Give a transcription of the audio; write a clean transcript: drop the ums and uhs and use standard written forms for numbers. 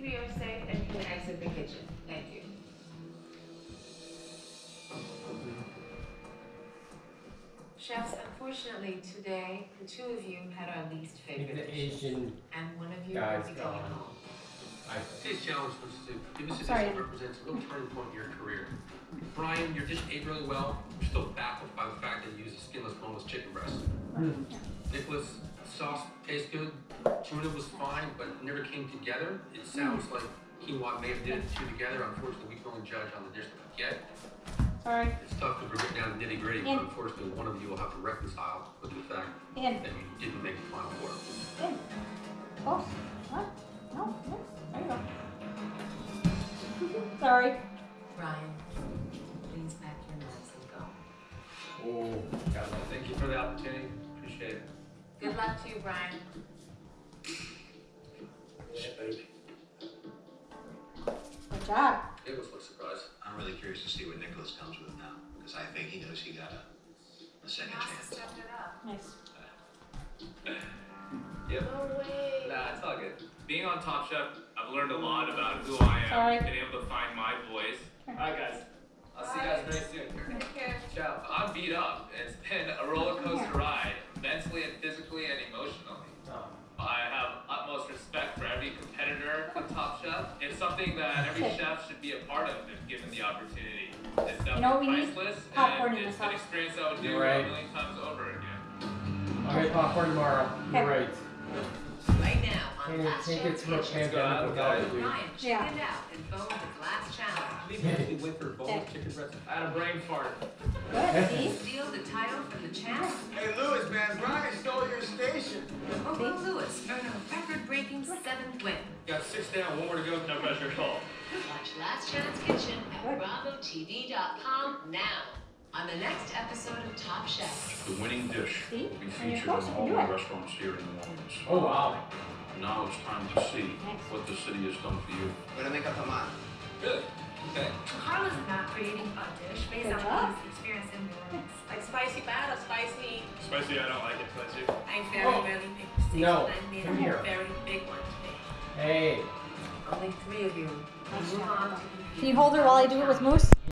three are safe and you can exit the kitchen. Thank you. Chefs, unfortunately today, the two of you had our least favorite The dishes. Asian And one of you guys will be going gone. home. Today's challenge was to give us a dish that represents a real turning point in your career. Brian, your dish aged really well. You're still baffled by the fact that you used a skinless, boneless chicken breast. Nicholas, sauce tastes good. Tuna was fine, but it never came together. It sounds like quinoa may have did the two together. Unfortunately, we can only judge on the dish that we get. Sorry. It's tough because we're getting down to nitty gritty, but unfortunately, one of you will have to reconcile with the fact that you didn't make the final four. Close. What? No, yes. There you go. Sorry. Brian, please pack your knives and go. Oh, God, thank you for the opportunity. Appreciate it. Good luck to you, Brian. Yeah, baby. Good job. It was a surprise. I'm really curious to see what Nicholas comes with now, because I think he knows he got a second chance. Stepped it up. Nice. Yep. No way. Nah, it's all good. Being on Top Chef, I've learned a lot about who I am. Sorry. Been able to find my voice. Alright guys, I'll see you guys very soon. Take care. Ciao. I'm beat up. It's been a roller coaster ride, mentally and physically and emotionally. I have utmost respect for every competitor on Top Chef. It's something that every chef should be a part of if given the opportunity. It's definitely we need priceless, popcorn and in it's this an house. experience I would do Right. a million times over again. I'll get popcorn tomorrow. You're right. Right now, on Can't Last take it Chance to a Kitchen, pandemic without it, dude. Ryan chickened out and boned his last challenge. We eventually went for boneless chicken breast. I had a brain fart. Good. See? Steal the title from the champ. Hey, Lewis, man, Brian stole your station. Or will Lewis earn a record-breaking 7th win? Got 6 down, 1 more to go. No pressure at all. Watch Last Chance Kitchen at BravoTV.com now. On the next episode of Top Chef. The winning dish See? will be And you're featured on close, all you the do it. restaurants here in New Orleans. Oh wow. Now it's time to see what the city has done for you. We're gonna make a tamal. Really? Okay. Carla's not creating a dish based Good on job. his experience in New Orleans. Like spicy bad or spicy? Spicy, I don't like it spicy. I very rarely make mistakes, No, and I made come a here. very big one today. Hey. Only 3 of you. Move on to the Can you hold her while I do it with Moose?